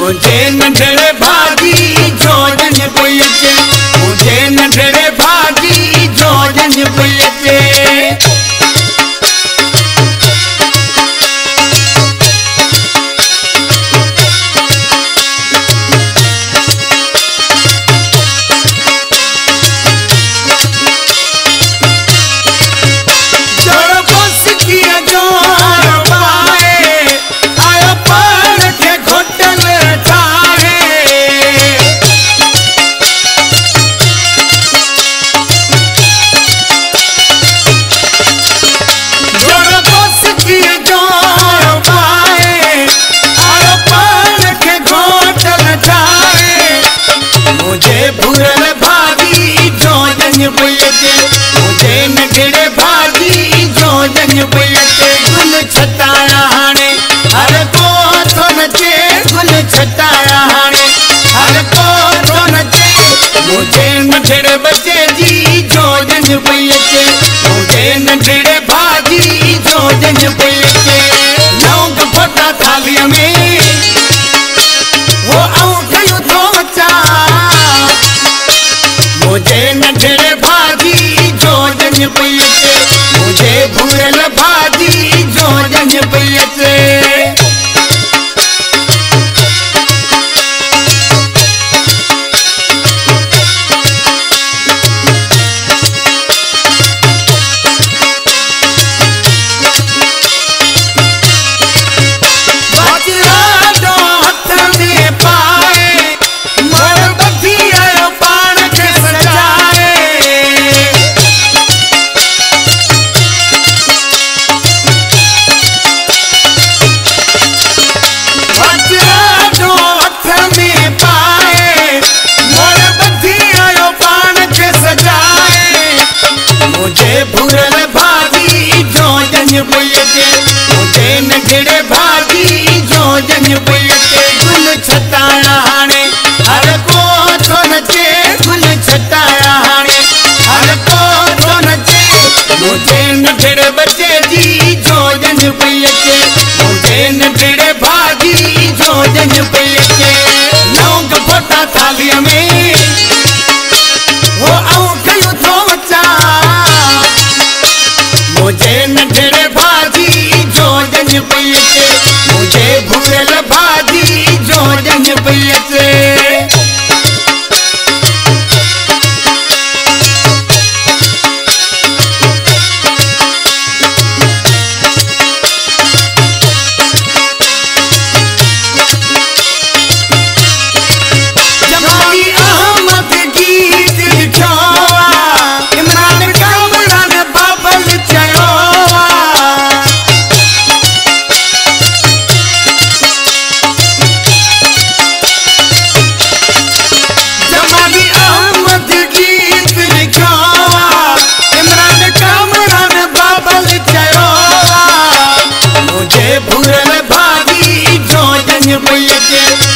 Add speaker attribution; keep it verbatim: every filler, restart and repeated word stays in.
Speaker 1: मुझे नंढड़े भाॼी जोजन पई अचे मुझे नंढड़े भाॼी जोजन पई अचे भूरल भाॼी जोजन पई अचे मुझे नंढड़े भाॼी जोजन पई अचे गुल छटाया हाणे हर को थो नचे गुल छटाया हाणे हर को थो नचे मुझे नंढड़े बच्चे जी जोजन पई अचे मुझे नंढड़े भाॼी जोजन पई अचे लौंग पटा थालीअ में हो आऊं ठहियो थो अचां मुझे नंढड़े भाॼी जोजन पई अचे मुझे भूरल भाॼी जोजन पई अचे भूरल भाॼी जोजन पई अचे मुझे नंढड़े भाॼी जोजन पई अचे गुल छटाया हाणे हर को थो नचे गुल छटाया हाणे हर को थो नचे मुझे नंढड़े बच्चे जी जोजन पई अचे मुझे नंढड़े भाॼी जोजन पई अचे लौंग पटा थालीअ में हो आऊं ठहियो थो अचां मुझे नंढड़े भाॼी जोजन पई अचे मुझे भूरल भाॼी जोजन पई अचे जमाली अहमद गीत लिखियो इमरान कामरान बाबल चयो जमाली अहमद गीत लिखियो इमरान कामरान बाबल चयो मुझे भूरल भाॼी जोजन पई अचे